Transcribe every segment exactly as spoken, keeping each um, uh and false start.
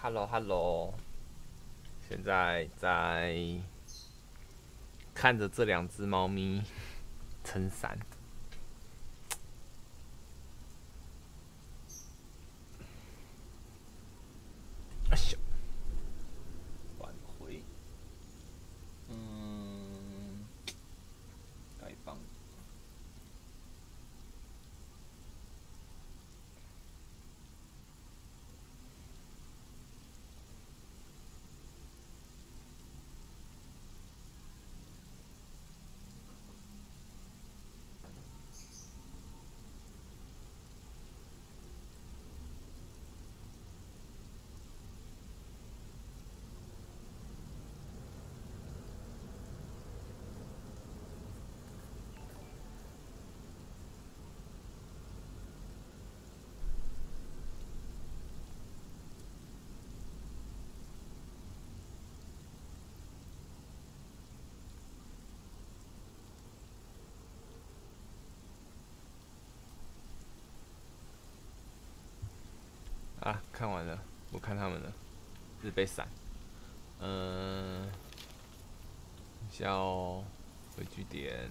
Hello Hello，现在在看着这两只猫咪撑伞。哎咻，返回。嗯，该放。啊，看完了，我看他们了，日被闪。嗯，一下哦，回据点。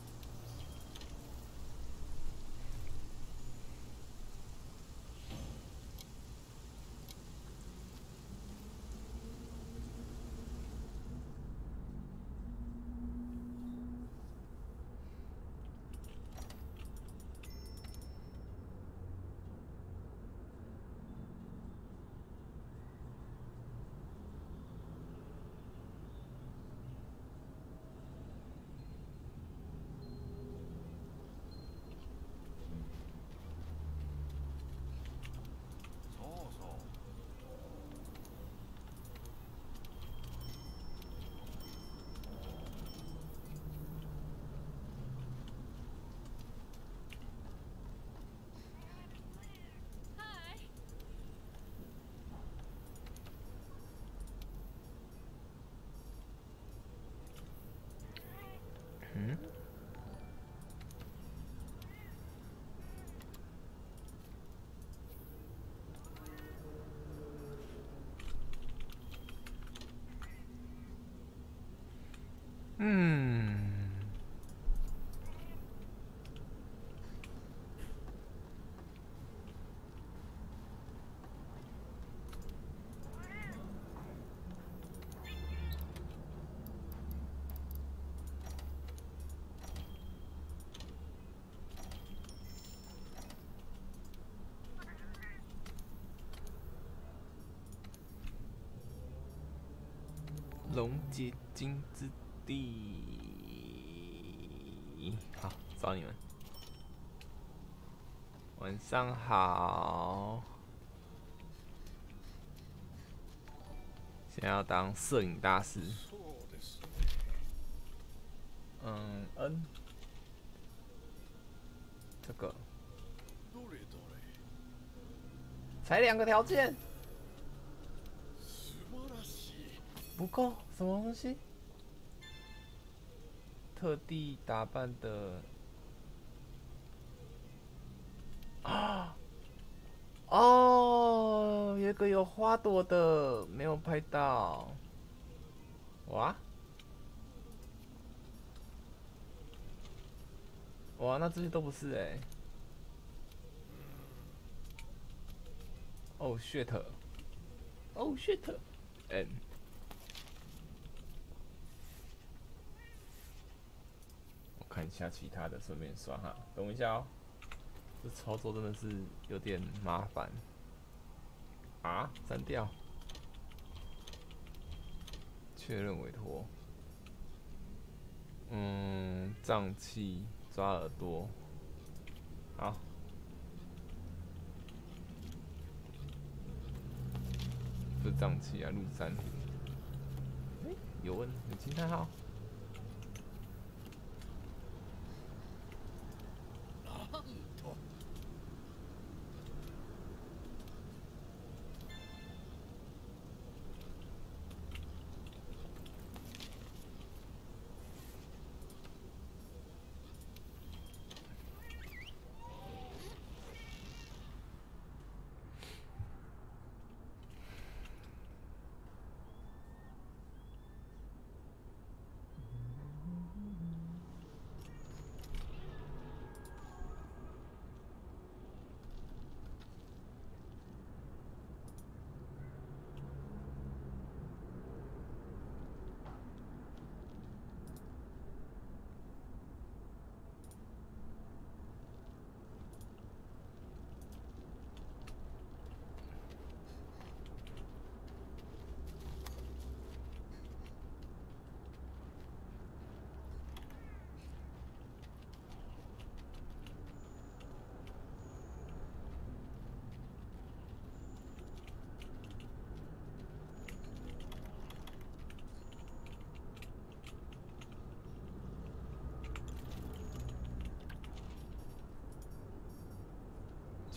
嗯。嗯。龙结晶之地，好，找你们。晚上好。现在要当摄影大师。嗯，N。这个。才两个条件。不够，什么东西？特地打扮的。啊！哦，有一个有花朵的，没有拍到。哇！哇，那这些都不是哎、欸。哦 shit！ 哦 shit！ 嗯。我看一下其他的，顺便刷哈。等我一下哦，这操作真的是有点麻烦。啊，删掉。确认委托。嗯，脏器抓耳朵。好。不是脏器啊，陆山虎。欸，有问有惊叹号。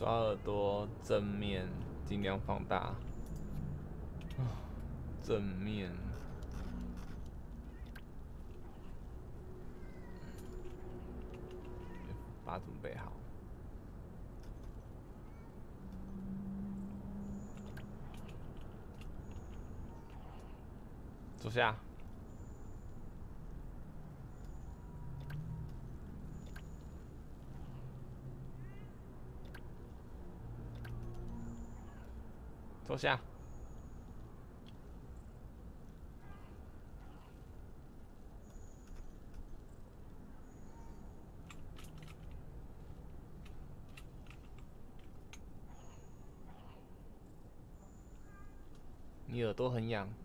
抓耳朵正面，尽量放大。正面。把它准备好。坐下。坐下。你耳朵很痒，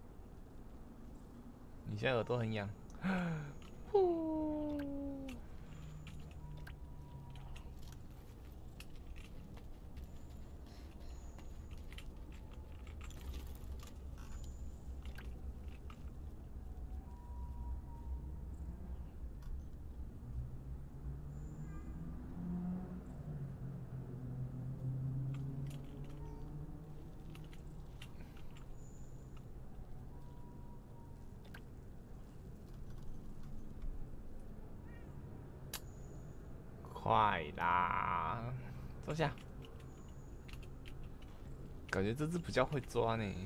你现在耳朵很痒。快啦，坐下。感觉这只比较会抓呢。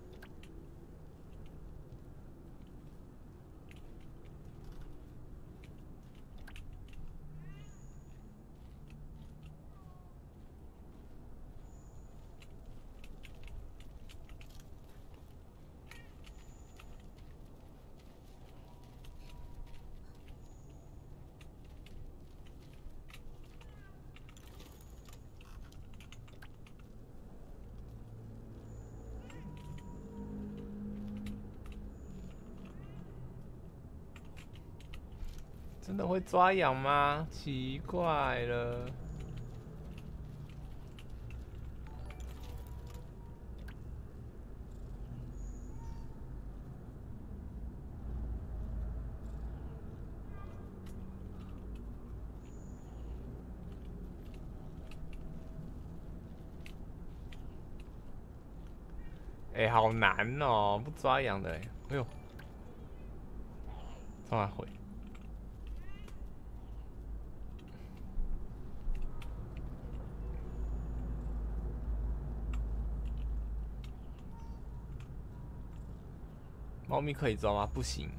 真的会抓痒吗？奇怪了。哎、欸，好难哦，不抓痒的哎。哎呦，冲他回。猫咪可以抓吗？不行。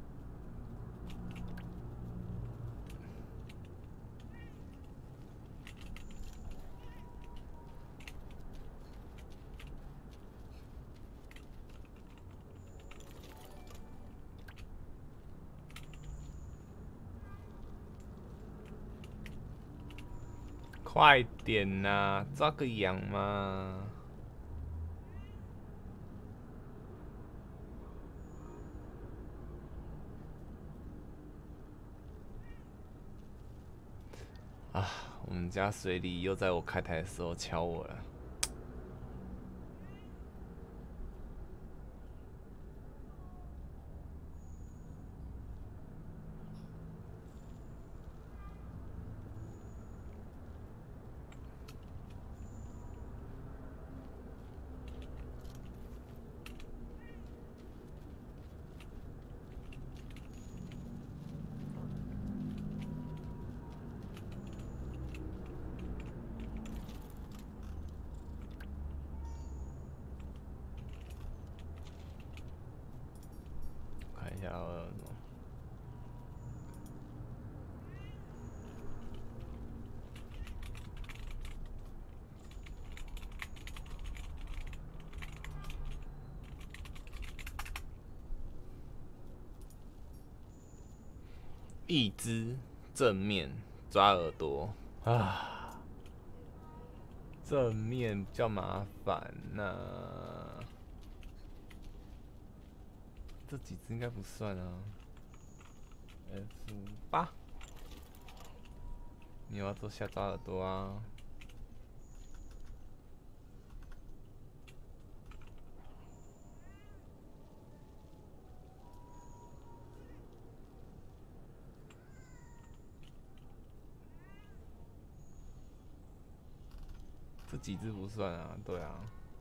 快点呐、啊，抓个痒嘛！啊，我们家水里又在我开台的时候敲我了。看一下耳朵。一只正面抓耳朵啊，正面比较麻烦呐、啊。这几只应该不算啊。F 八，你要做下抓耳朵啊。 这几只不算啊，对啊。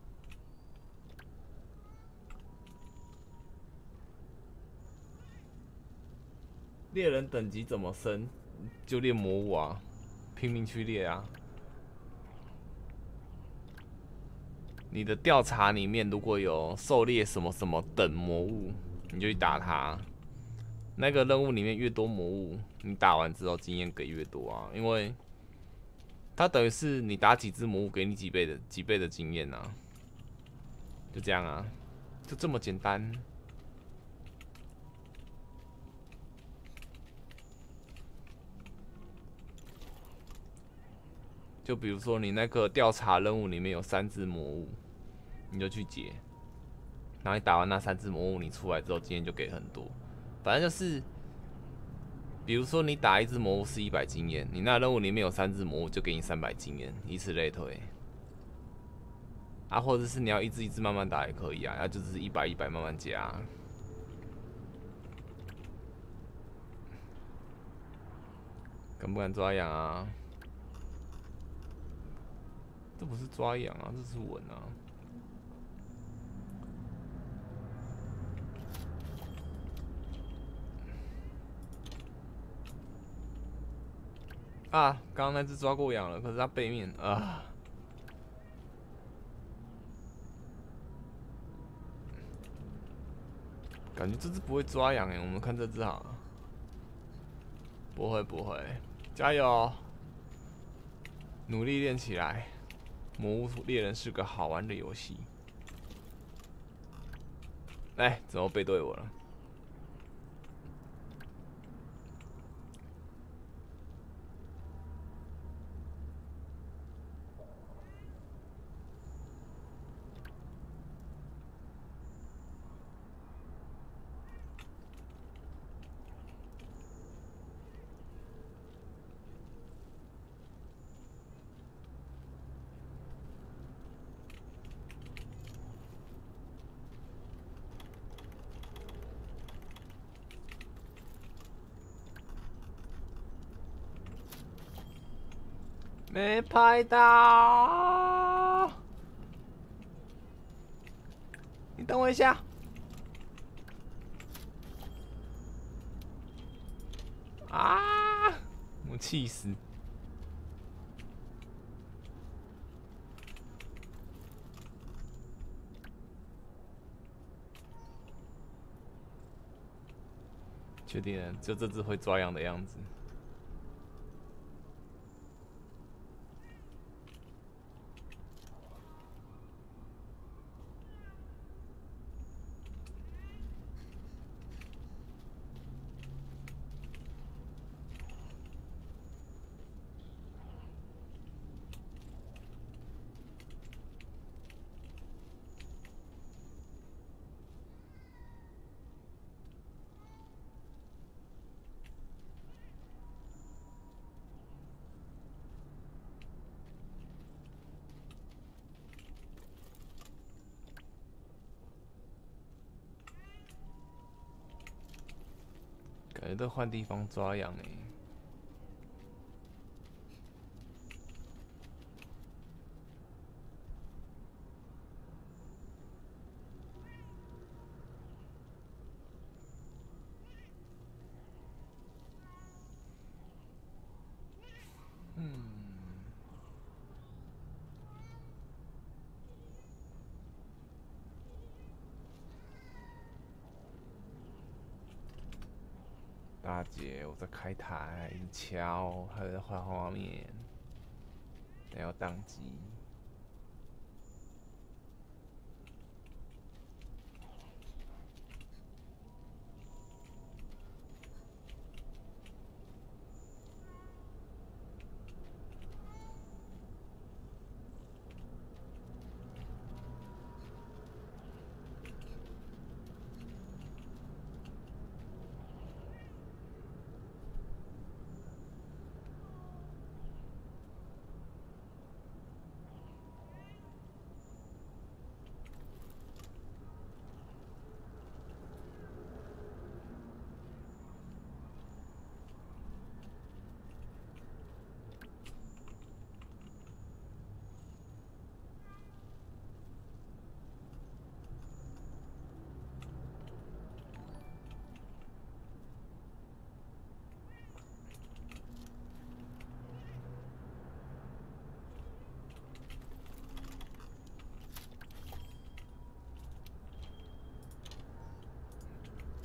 猎人等级怎么升？就练魔物啊，拼命去猎啊。你的调查里面如果有狩猎什么什么等魔物，你就去打它。那个任务里面越多魔物，你打完之后经验给越多啊，因为它等于是你打几只魔物给你几倍的几倍的经验啊，就这样啊，就这么简单。就比如说你那个调查任务里面有三只魔物，你就去解，然后你打完那三只魔物，你出来之后经验就给很多。反正就是，比如说你打一只魔物是一百经验，你那任务里面有三只魔物就给你三百经验，以此类推。啊，或者是你要一只一只慢慢打也可以啊，那就只是一百一百慢慢加。敢不敢抓痒啊？这不是抓痒啊，这是吻啊。啊，刚刚那只抓过痒了，可是它背面啊。感觉这只不会抓痒哎，我们看这只好了。不会不会，加油，努力练起来。魔物猎人是个好玩的游戏。哎，怎么背对我了？没拍到，你等我一下。啊！我气死！确定了，就这只会抓痒的样子。感觉都换地方抓痒哎。嗯。大姐，我在开台，一直敲，还在换画面，等要宕机。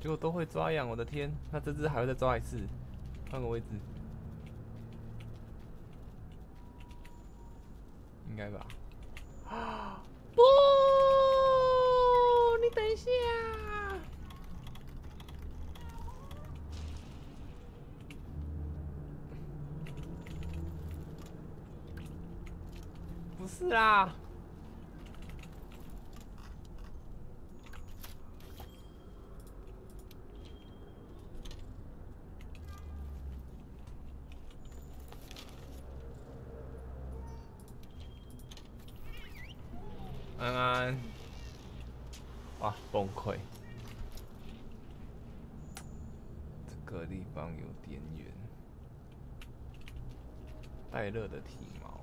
结果都会抓痒，我的天！那这只还会再抓一次，换个位置，应该吧？不，你等一下。不是啦。安安，哇，崩溃！这个地方有点远。艾乐的体毛。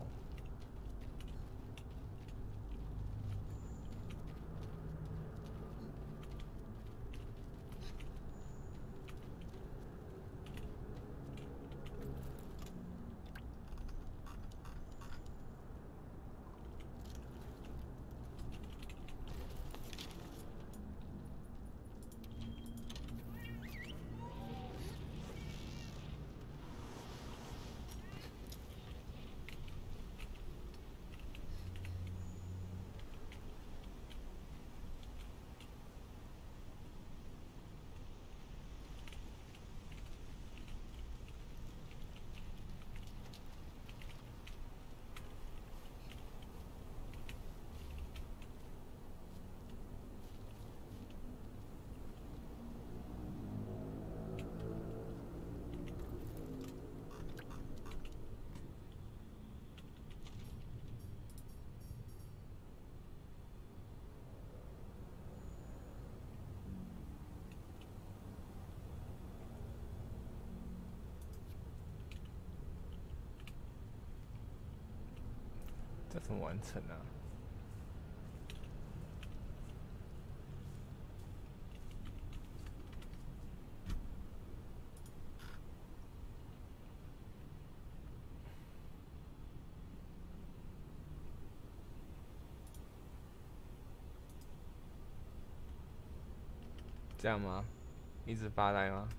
这怎么完成啊？这样吗？一直发呆吗？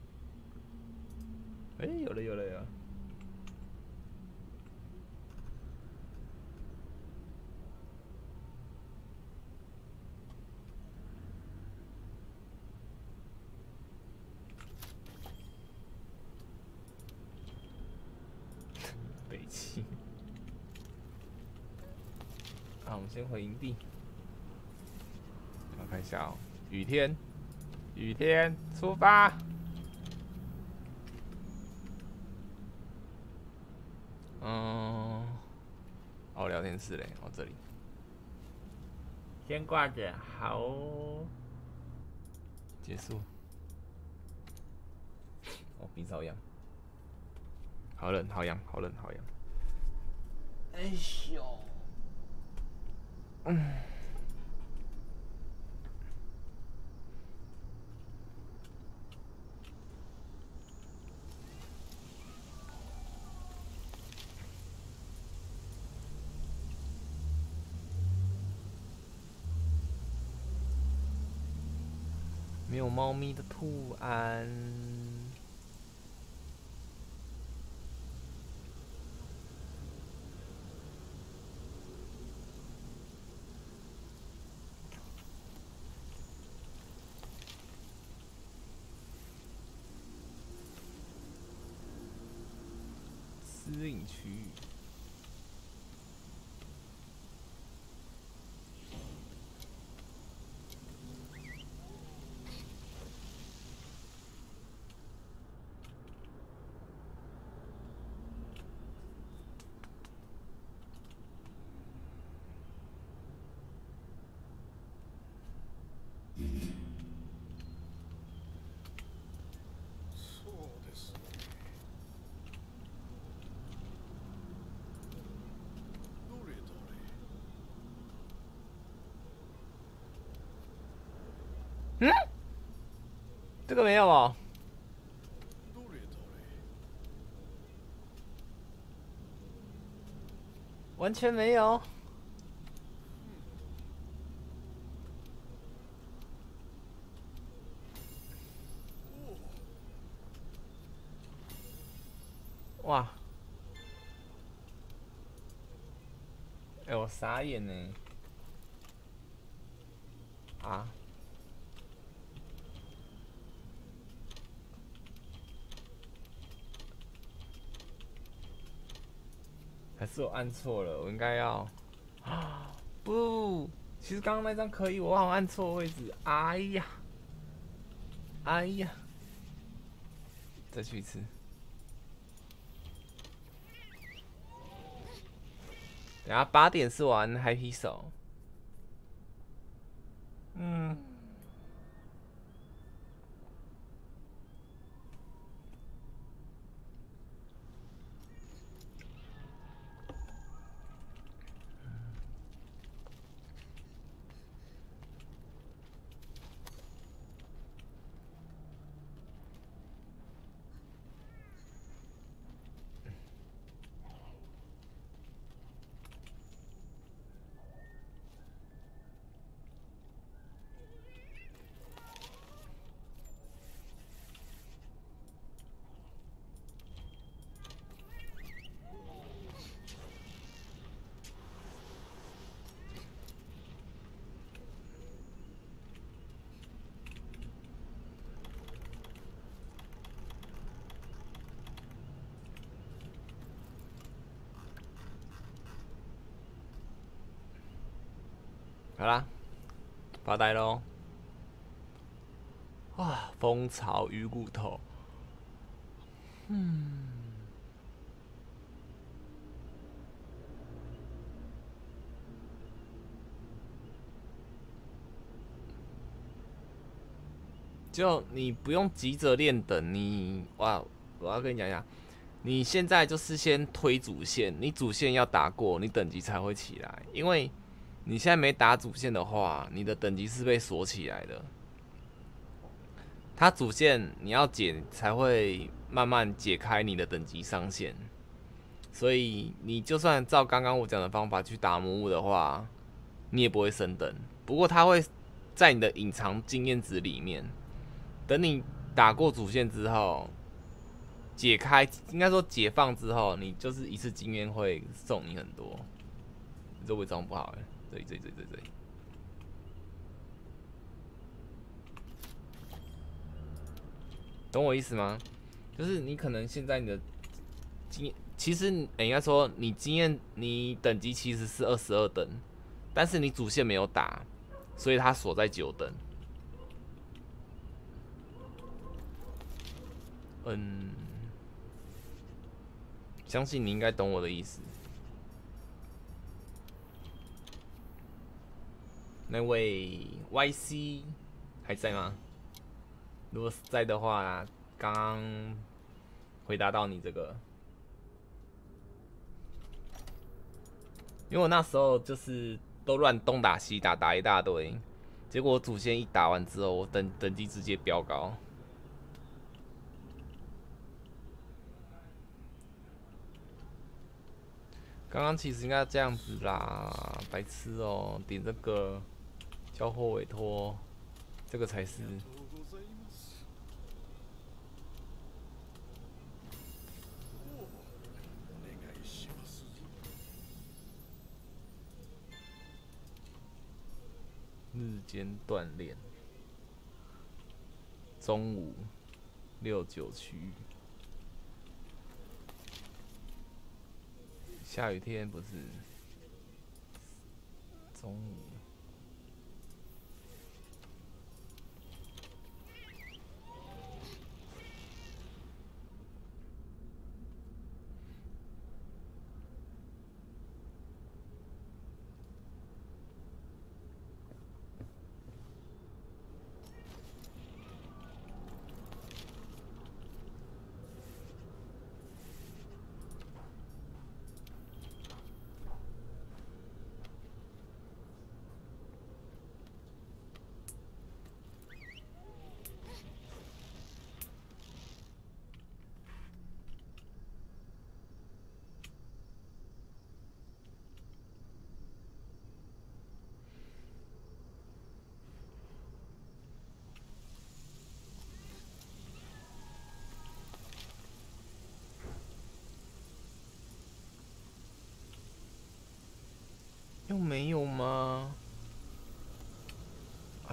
哎、欸，有了有了有了。北齐。啊，我们先回营地。我看一下哦，雨天，雨天，出发。嗯，哦，聊天室嘞，哦这里。先挂着，好、哦。结束。哦，鼻子好痒。好冷，好痒，好冷，好痒。哎呦。嗯。没有猫咪的图案。私隐区域。嗯？这个没有哦。完全没有。 哇！哎、欸，我傻眼呢！啊！还是我按错了？我应该要啊！不，其实刚刚那张可以，我好像按错位置。哎呀！哎呀！再去一次。等下八点是玩 Happy 手。嗯。好啦，发呆喽！啊，蜂巢鱼骨头，嗯，就你不用急着练等，你哇，我要跟你讲讲，你现在就是先推主线，你主线要打过，你等级才会起来，因为你现在没打主线的话，你的等级是被锁起来的。它主线你要解才会慢慢解开你的等级上限，所以你就算照刚刚我讲的方法去打魔物的话，你也不会升等。不过它会在你的隐藏经验值里面，等你打过主线之后，解开应该说解放之后，你就是一次经验会送你很多。这伪装不好哎，这里这里这里这里这里。懂我意思吗？就是你可能现在你的经验，其实你、欸、应该说你经验你等级其实是二十二等，但是你主线没有打，所以它锁在九等。嗯，相信你应该懂我的意思。那位 Y C 还在吗？如果在的话，刚刚回答到你这个，因为我那时候就是都乱东打西打，打一大堆，结果我主线一打完之后，我等等级直接飙高。刚刚其实应该这样子啦，白痴哦、喔，点这个交货委托，这个才是。日间锻炼，中午六九区域，下雨天不是中午。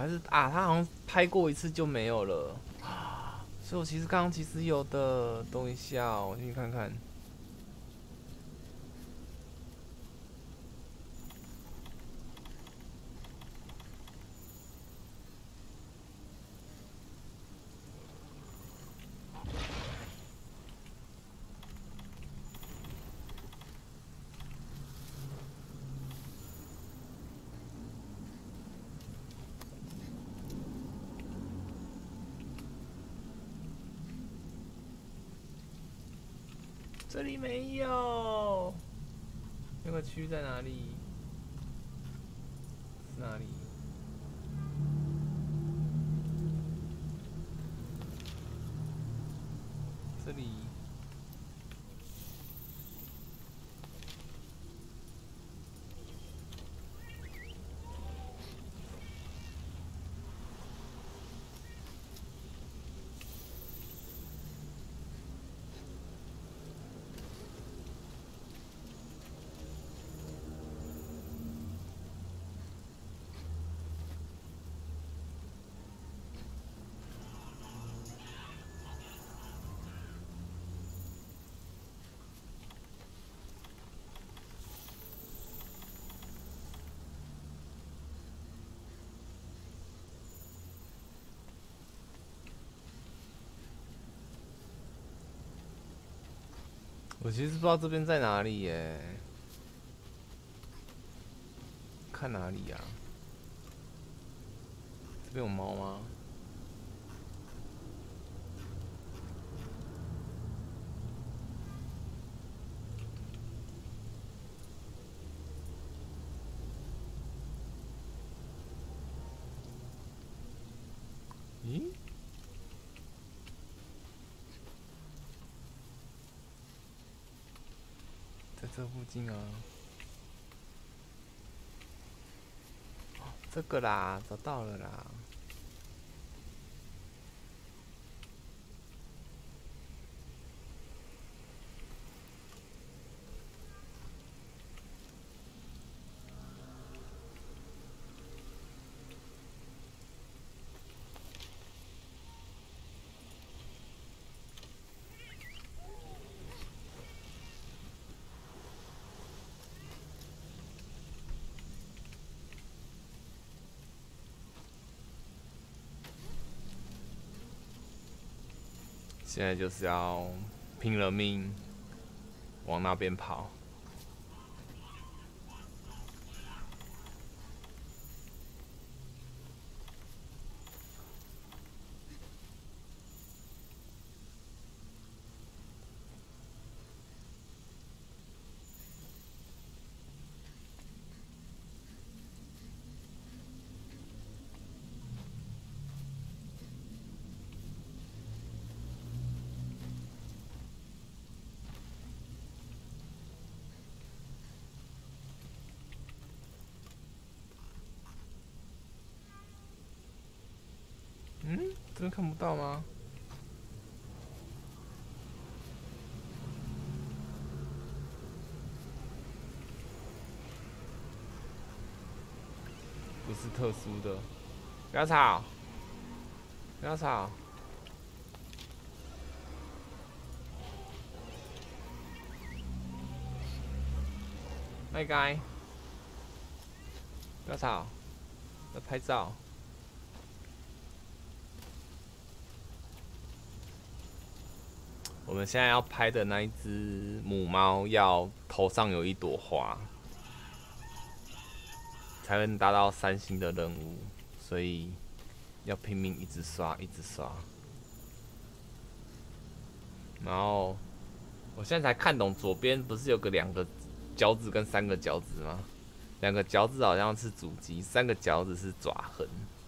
还是啊，他好像拍过一次就没有了。所以我其实刚刚其实有的，等一下，我进去看看。这里没有，那个区在哪里？是哪里？这里。我其实不知道这边在哪里耶，看哪里呀、啊？这边有猫吗？咦？在这附近啊。这个啦，找到了啦。现在就是要拼了命往那边跑。嗯，这边看不到吗？不是特殊的，不要吵，不要吵。麦该，不要吵，要拍照。我们现在要拍的那一只母猫，要头上有一朵花，才能达到三星的任务，所以要拼命一直刷，一直刷。然后我现在才看懂，左边不是有个两个脚趾跟三个脚趾吗？两个脚趾好像是主机，三个脚趾是爪痕。